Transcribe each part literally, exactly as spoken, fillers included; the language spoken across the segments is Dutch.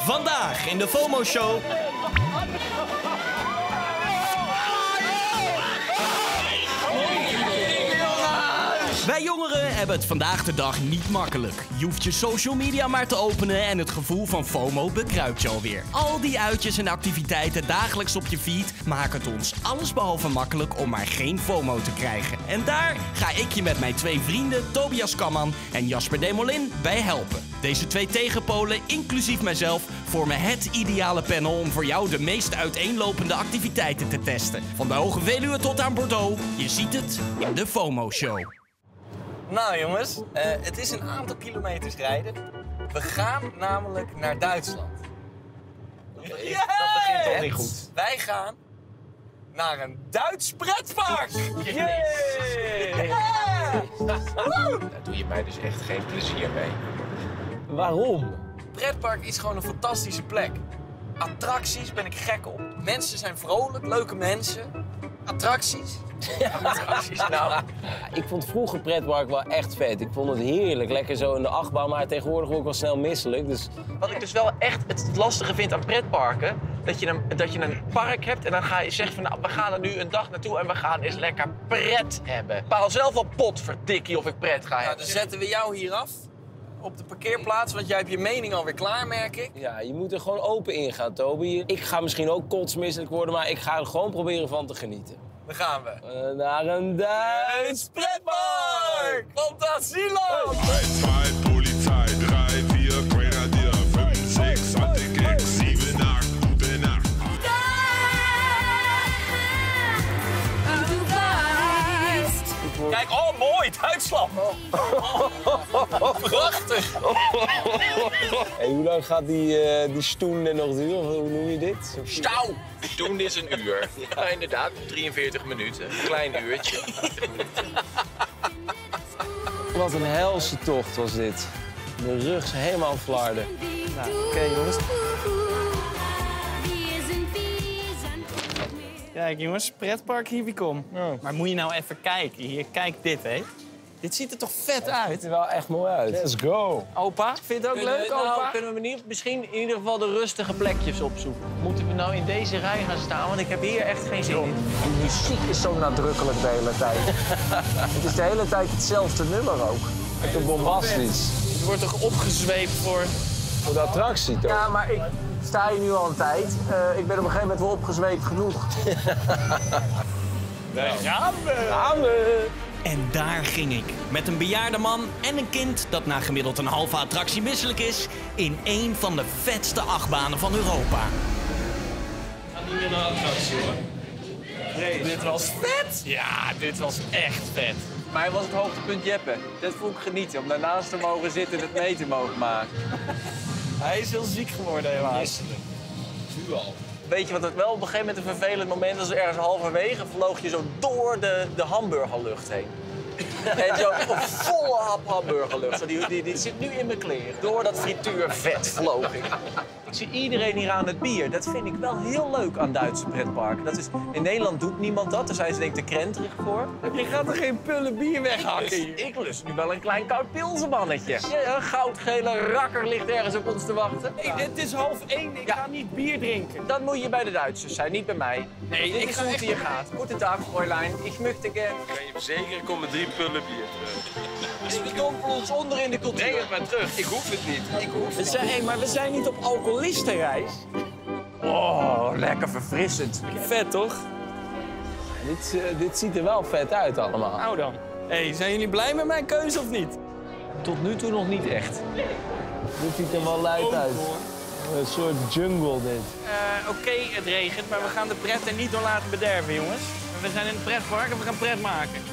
Vandaag in de FOMO Show. Wij jongeren hebben het vandaag de dag niet makkelijk. Je hoeft je social media maar te openen en het gevoel van FOMO bekruipt je alweer. Al die uitjes en activiteiten dagelijks op je feed maken het ons allesbehalve makkelijk om maar geen FOMO te krijgen. En daar ga ik je met mijn twee vrienden Tobias Kamman en Jasper Demolin bij helpen. Deze twee tegenpolen, inclusief mijzelf, vormen het ideale panel om voor jou de meest uiteenlopende activiteiten te testen. Van de Hoge Veluwe tot aan Bordeaux, je ziet het in de FOMO Show. Nou jongens, uh, het is een aantal kilometers rijden. We gaan namelijk naar Duitsland. Dat begint, yes! dat begint toch niet goed. Wij gaan naar een Duits pretpark. Yes! Daar doe je mij dus echt geen plezier mee. Waarom? Pretpark is gewoon een fantastische plek. Attracties ben ik gek op. Mensen zijn vrolijk, leuke mensen. Attracties? Ja, attracties. Nou, ja, ik vond vroeger pretpark wel echt vet. Ik vond het heerlijk, lekker zo in de achtbaan, maar tegenwoordig word ik wel snel misselijk. Dus... Wat ik dus wel echt het lastige vind aan pretparken, dat je, een, dat je een park hebt en dan ga je zeggen van nou, we gaan er nu een dag naartoe en we gaan eens lekker pret hebben. Bepaal zelf wel potverdikkie of ik pret ga hebben. Nou, dan zetten we jou hier af. Op de parkeerplaats, want jij hebt je mening alweer klaar, merk ik. Ja, je moet er gewoon open in gaan, Toby. Ik ga misschien ook kotsmisselijk worden, maar ik ga er gewoon proberen van te genieten. Daar gaan we. Uh, naar een Duits pretpark! Fantasieland! zwei, Polizei, drei, vier, Grenadier, fünf, sechs, Antik-Ex, sieben, acht, gute Nacht. Kijk, oh mooi, Duitsland! Oh. Prachtig! Hey, hoe lang gaat die, uh, die stoen er nog duren? Hoe noem je dit? Stauw! De stoen is een uur. Ja, inderdaad, drieënveertig minuten. Een klein uurtje. Wat een helse tocht was dit. De rug is helemaal flarden. Nou, oké okay, jongens. Kijk jongens, pretpark hier wie kom. Ja. Maar moet je nou even kijken. Hier, kijk dit hé. Dit ziet er toch vet uit? Het ziet er wel echt mooi uit. Let's go. Opa, vind je het ook kunnen, leuk, nou, opa? Kunnen we niet, misschien in ieder geval de rustige plekjes opzoeken? Moeten we nou in deze rij gaan staan? Want ik heb hier echt geen zin in. Die muziek is zo nadrukkelijk de hele tijd. Het is de hele tijd hetzelfde nummer ook. Te bombastisch. Het wordt toch opgezweept voor... Voor de attractie toch? Ja, maar ik sta hier nu al een tijd. Uh, ik ben op een gegeven moment wel opgezweept genoeg. Daar gaan we! Gaan we! En daar ging ik, met een bejaarde man en een kind dat na gemiddeld een halve attractie misselijk is, in een van de vetste achtbanen van Europa. We gaan niet meer naar de attractie hoor. Nee, dit was vet! Ja, dit was echt vet. Voor mij was het hoogtepunt Jeppe. Dit vond ik genieten, om daarnaast te mogen zitten en het mee te mogen maken. Hij is heel ziek geworden helaas. Nu al. Weet je wat het wel op een gegeven moment een vervelend moment was? Ergens halverwege vloog je zo door de, de hamburgerlucht heen. En zo op volle hap hamburgerlucht. Zo, die, die, die zit nu in mijn kleren. Door dat frituurvet vloog ik. Ik zie iedereen hier aan het bier. Dat vind ik wel heel leuk aan Duitse pretparken. Dat is, in Nederland doet niemand dat. Daar zijn ze denk ik te krenterig voor. Je gaat er geen pullen bier weghakken. Ik lust nu wel een klein koud pilsenmannetje. Ja, een goudgele rakker ligt ergens op ons te wachten. Hey, het is half één. Ik ja. ga niet bier drinken. Dan moet je bij de Duitsers zijn, niet bij mij. Nee, Dit ik is ga hoe het echt... hier gaat. Goedendag, Fräulein. Ik möchte gern. Ik ben je verzekeren, ik kom met drie pullen bier terug. We dompelen ons onder in de cultuur. Breng het maar terug. Ik hoef het niet. Ik hoef We het zijn, hey, maar we zijn niet op alcoholistenreis. Oh, lekker verfrissend. Vet, toch? Dit, uh, dit ziet er wel vet uit allemaal. Nou dan. Hey, zijn jullie blij met mijn keuze of niet? Tot nu toe nog niet echt. Dit ziet er wel luid uit. Een soort jungle dit. Uh, Oké, okay, het regent, maar we gaan de pret er niet door laten bederven, jongens. We zijn in het pretpark en we gaan pret maken.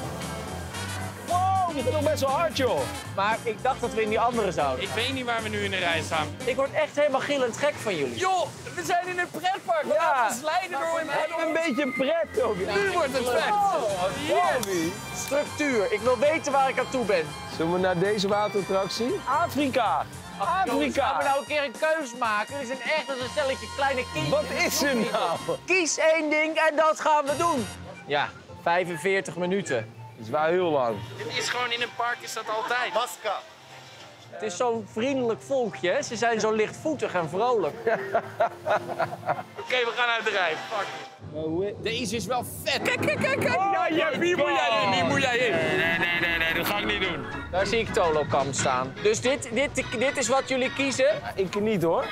Wow, dit is nog best wel hard, joh. Maar ik dacht dat we in die andere zouden. Ik weet niet waar we nu in de rij staan. Ik word echt helemaal gillend gek van jullie. Joh, we zijn in een pretpark. We Ja. gaan slijden door een... Een beetje pret, Toby. Nu wordt het vet. Yes. Structuur. Ik wil weten waar ik aan toe ben. Zullen we naar deze waterattractie? Afrika. Afrika. Gaan we nou een keer een keus maken? We zijn echt als een stelletje kleine kindjes. Wat is er nou? Kies één ding en dat gaan we doen. Ja, vijfenveertig minuten. Dat is wel heel lang. Dit is gewoon in een park, is dat altijd. Maska. Uh, Het is zo'n vriendelijk volkje, hè? Ze zijn zo lichtvoetig en vrolijk. Oké, okay, we gaan uit de rij. Fuck it. Deze is wel vet. Kijk, kijk, kijk, kijk. Oh, ja, ja, wie moet jij in? Wie moet jij in? Nee, nee, nee, nee, nee, dat ga ik niet doen. Daar zie ik Tolokamp staan. Dus dit, dit, dit is wat jullie kiezen? Ik niet hoor.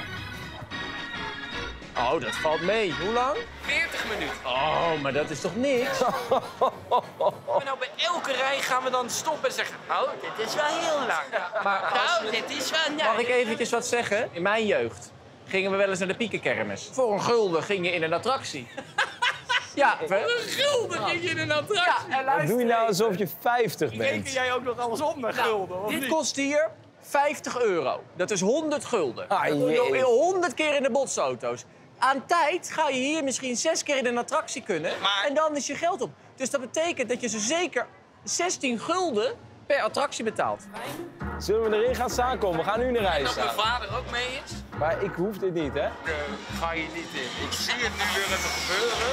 Oh, dat valt mee. Hoe lang? veertig minuten. Oh, maar dat is toch niks? Maar nou, bij elke rij gaan we dan stoppen en zeggen... Oh, dit is wel heel lang. Maar als Nou, dit is wel... Mag ik eventjes wat zeggen? In mijn jeugd gingen we wel eens naar de Piekenkermis. Voor een gulden ging je in een attractie. Ja, Voor een gulden ging je in een attractie. Ja, en Wat doe je nou alsof je vijftig Reken bent? jij ook nog alles om met gulden, of dit niet? kost hier vijftig euro. Dat is honderd gulden. Ah, jee. honderd keer in de botsauto's. Aan tijd ga je hier misschien zes keer in een attractie kunnen. Maar- En dan is je geld op. Dus dat betekent dat je zo zeker zestien gulden per attractie betaalt. Zullen we erin gaan staan komen? We gaan nu naar reis Dat mijn staan. vader ook mee is? Maar ik hoef dit niet, hè? Daar ga je niet in. Ik zie het nu weer even gebeuren.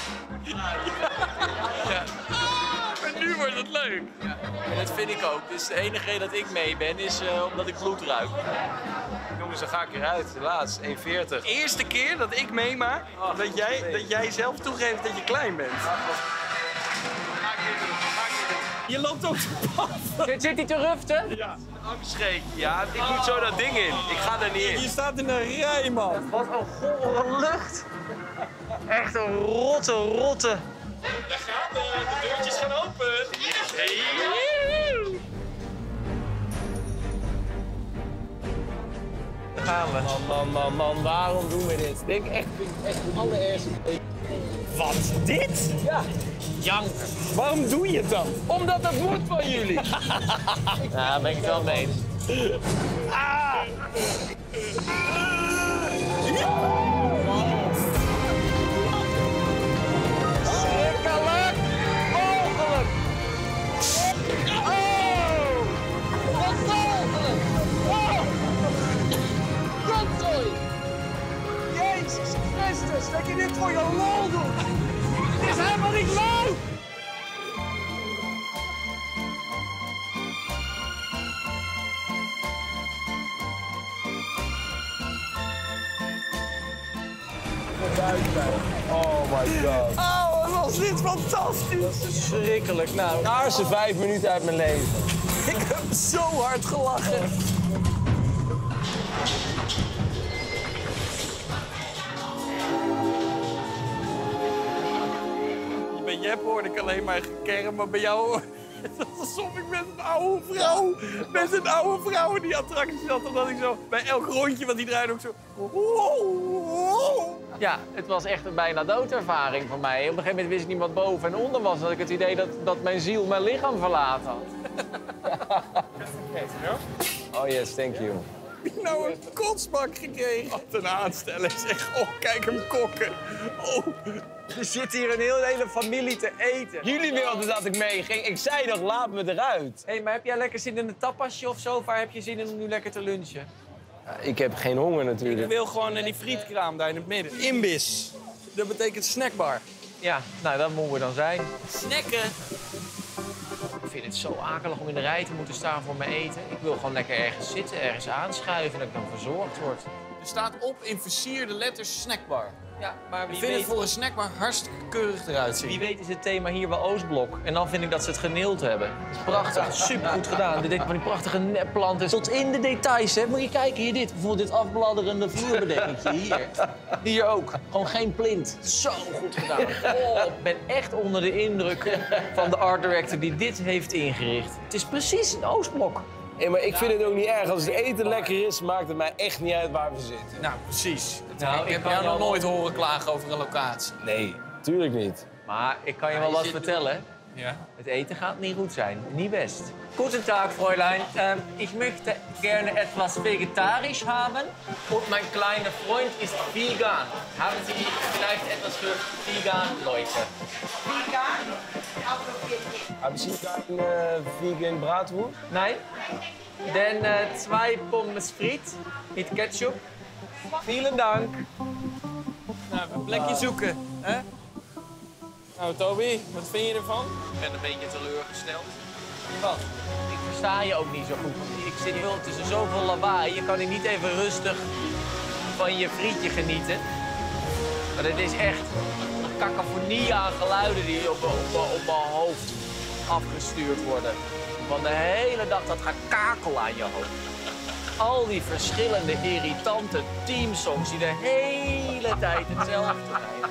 En nu wordt het leuk. En dat vind ik ook. Dus de enige reden dat ik mee ben is uh, omdat ik bloed ruik. Jongens, dan ga ik eruit. Helaas, één veertig. Eerste keer dat ik meemaak dat jij, dat jij zelf toegeeft dat je klein bent. Je loopt ook te pad. Zit, zit hij te ruften? Ja, angstschreek. Ja, ik moet zo dat ding in. Ik ga er niet in. Je staat in een rij, man. Wat een gore lucht. Echt een rotte, rotte. Daar gaan we. De deurtjes gaan open. Daar gaan we. Man, man, man, man, waarom doen we dit? Ik denk echt, vind ik echt het allerergste. Wat? Dit? Ja, Janker. waarom doe je het dan? Omdat dat moet van jullie. Ja, daar ben ik het wel mee eens. Schrikkelijk! Mogelijk! Oh! Wat mogelijk! Oh! Rotzooi! Jezus Christus, dat je dit voor je lol doet! Het is helemaal niet leuk! Oh my god. Oh, wat was dit fantastisch! Dat is verschrikkelijk. Nou, De laatste vijf minuten uit mijn leven. ik heb zo hard gelachen. Bij Jep hoorde ik alleen maar gekerm, maar bij jou... Het was alsof ik met een oude vrouw, met een oude vrouw in die attractie zat. Omdat ik zo bij elk rondje wat die draaide ook zo... Ja, het was echt een bijna doodervaring voor mij. Op een gegeven moment wist ik niet wat boven en onder was. Dan had ik het idee dat, dat mijn ziel mijn lichaam verlaten had. Oh yes, thank you. Heb je nou een kotsbak gekregen? Wat een aansteller. Zeg, oh, kijk hem kokken. Oh. Er zit hier een heel, hele familie te eten. Jullie wilden dat ik meeging. Ik zei nog, laat me eruit. Hé, hey, maar heb jij lekker zin in een tapasje of zo? Of waar heb je zin in om nu lekker te lunchen? Ja, ik heb geen honger Ik natuurlijk. wil gewoon naar die frietkraam daar in het midden. Imbis. Dat betekent snackbar. Ja, nou, dat moeten we dan zijn. Snacken. Ik vind het zo akelig om in de rij te moeten staan voor mijn eten. Ik wil gewoon lekker ergens zitten, ergens aanschuiven en dat ik dan verzorgd word. Er staat op in versierde letters snackbar. Ja, maar Ik wie vind weet, het voor een snackbar hartstikke keurig eruit zien. wie weet is het thema hier wel Oostblok. En dan vind ik dat ze het geneeld hebben. Het is prachtig, super goed gedaan. Dit van die prachtige nepplanten. Tot in de details, hè. Moet je kijken, hier dit. Bijvoorbeeld dit afbladderende vloerbedekkingje, hier. Hier ook. Gewoon geen plint. Zo goed gedaan. Oh, ik ben echt onder de indruk van de art director die dit heeft ingericht. Het is precies een Oostblok. Hey, maar ik vind het ook niet erg. Als het eten lekker is, maakt het mij echt niet uit waar we zitten. Nou, precies. Nou, ik ik heb kan jou nog wel- nooit horen klagen over een locatie. Nee, tuurlijk niet. Maar ik kan je Ja, wel je wat zit- vertellen. Ja. Het eten gaat niet goed zijn. Niet best. Guten Tag, Fräulein. Ähm, ich möchte gerne etwas vegetarisch haben. Und mein kleiner Freund ist vegan. Haben Sie vielleicht etwas für vegan Leute? Vegan? Hebben ze hier een uh, vegan braadwoer? Nein? Dann äh, zwei Pommes frites mit Ketchup. Vielen Dank. Nou, even een plekje zoeken. Hè? Nou, Toby, wat vind je ervan? Ik ben een beetje teleurgesteld. Wat? Ik versta je ook niet zo goed. Ik zit wel tussen zoveel lawaai. Je kan hier niet even rustig van je frietje genieten. Maar het is echt een cacophonie aan geluiden die op, op, op mijn hoofd afgestuurd worden. Van de hele dag dat gekakel aan je hoofd. Al die verschillende irritante teamsongs die de hele tijd hetzelfde zijn.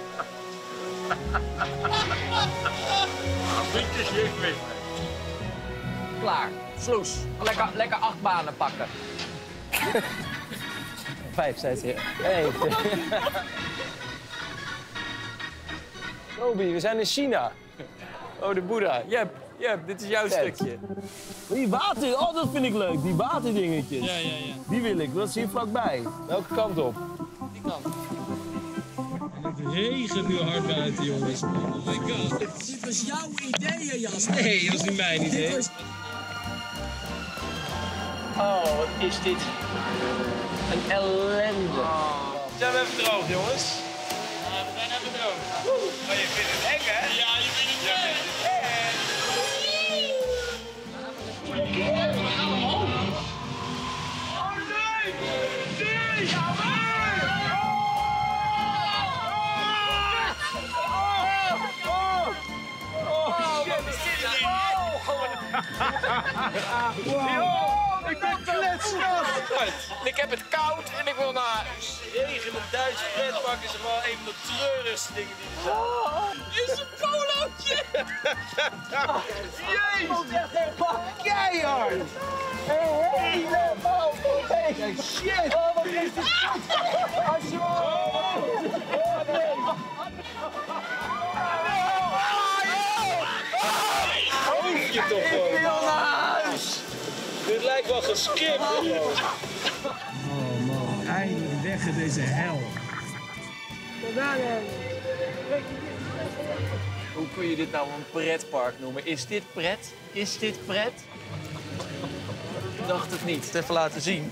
Klaar. Sloes. Lekker, lekker acht banen pakken. Vijf, zei ze. Hey. Toby, we zijn in China. Oh, de Boeddha. Jep, Jep, dit is jouw Vet. stukje. Die water, oh dat vind ik leuk, die waterdingetjes. Ja, ja, ja. Die wil ik, dat is hier vlakbij. Welke kant op? Die kant. Het regent nu hard buiten, jongens. Oh my god. Dit was jouw idee, Jasper. Nee, dat is niet mijn idee. Oh, wat is dit? Een ellende. Zijn we even droog, jongens? Ja, we zijn even droog. Maar je vindt het eng, hè? Ja, je vindt het eng. Ik ben kletsnat. Ik heb het koud en ik wil naar huis. Regen in het Duitse pretpark is wel een van de treurigste dingen die er zijn. Is een polootje. Jezus! Keihard. Helemaal doorheen. Shit. Oh, wat is dit? Hoofdje toch gewoon. Ik wil naar huis. Dit lijkt wel geskipt. Oh man, eindelijk weg in deze hel. Hoe kun je dit nou een pretpark noemen? Is dit pret? Is dit pret? Ik dacht het niet. Het even laten zien.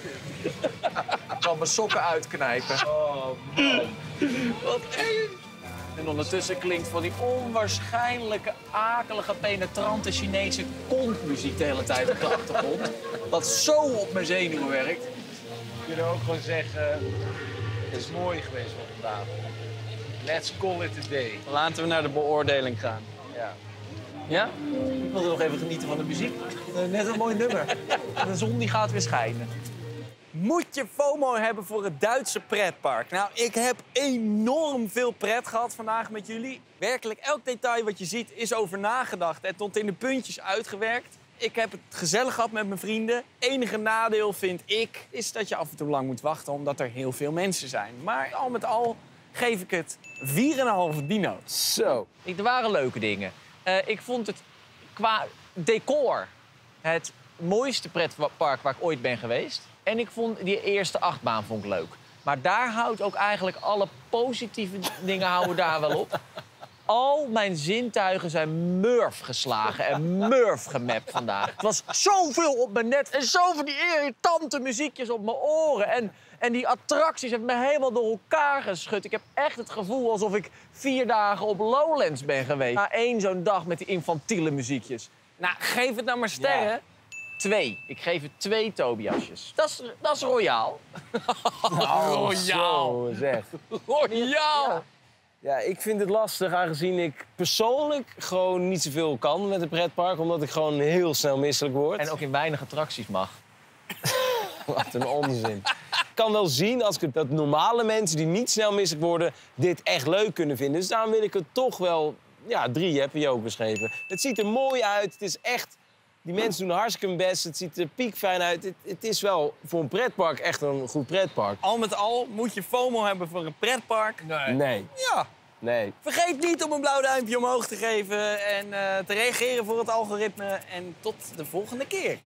Ik kan mijn sokken uitknijpen. Oh man. Wat eng. En ondertussen klinkt van die onwaarschijnlijke, akelige, penetrante Chinese kontmuziek de hele tijd op de achtergrond. Wat zo op mijn zenuwen werkt. We kunnen ook gewoon zeggen, het is mooi geweest van vandaag. Let's call it a day. Laten we naar de beoordeling gaan. Ja. Ja? Ik wilde nog even genieten van de muziek. Uh, net een mooi nummer. De zon die gaat weer schijnen. Moet je FOMO hebben voor het Duitse pretpark? Nou, ik heb enorm veel pret gehad vandaag met jullie. Werkelijk, elk detail wat je ziet is over nagedacht en tot in de puntjes uitgewerkt. Ik heb het gezellig gehad met mijn vrienden. Enige nadeel, vind ik, is dat je af en toe lang moet wachten omdat er heel veel mensen zijn. Maar al met al geef ik het vier komma vijf dino's. Zo. Er waren leuke dingen. Uh, ik vond het qua decor het mooiste pretpark waar ik ooit ben geweest. En ik vond die eerste achtbaan vond ik leuk. Maar daar houdt ook eigenlijk alle positieve dingen houden daar wel op. Al mijn zintuigen zijn murf geslagen en murf gemapt vandaag. Het was zoveel op mijn net en zoveel die irritante muziekjes op mijn oren. En, en die attracties hebben me helemaal door elkaar geschud. Ik heb echt het gevoel alsof ik vier dagen op Lowlands ben geweest. Na één zo'n dag met die infantiele muziekjes. Nou, geef het nou maar sterren. Ja. Twee. Ik geef het twee Tobiasjes. Dat is, dat is royaal. Nou, royaal. Zo, zeg. Royaal. Ja. Ja, ik vind het lastig aangezien ik persoonlijk gewoon niet zoveel kan met een pretpark. Omdat ik gewoon heel snel misselijk word. En ook in weinig attracties mag. Wat een onzin. Ik kan wel zien als ik, dat normale mensen die niet snel misselijk worden dit echt leuk kunnen vinden. Dus daarom wil ik het toch wel ja, drie Happy Jokers geven. Het ziet er mooi uit. Het is echt... Die mensen doen hartstikke hun best. Het ziet er piekfijn uit. Het, het is wel voor een pretpark echt een goed pretpark. Al met al moet je FOMO hebben voor een pretpark. Nee. Nee. Ja. Nee. Vergeet niet om een blauw duimpje omhoog te geven en uh, te reageren voor het algoritme. En tot de volgende keer.